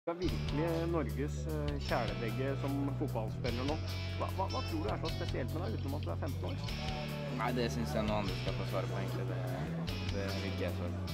Du virkelig Norges kjæledegge som fotballspiller nå. Hva tror du så spesielt med deg utenom at du 15 år? Nei, det synes jeg noen andre skal få svare på egentlig. Det vil ikke jeg svare på.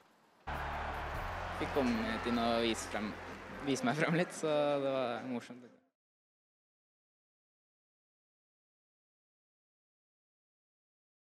Fikk komme inn og vise meg frem litt, så det var morsomt.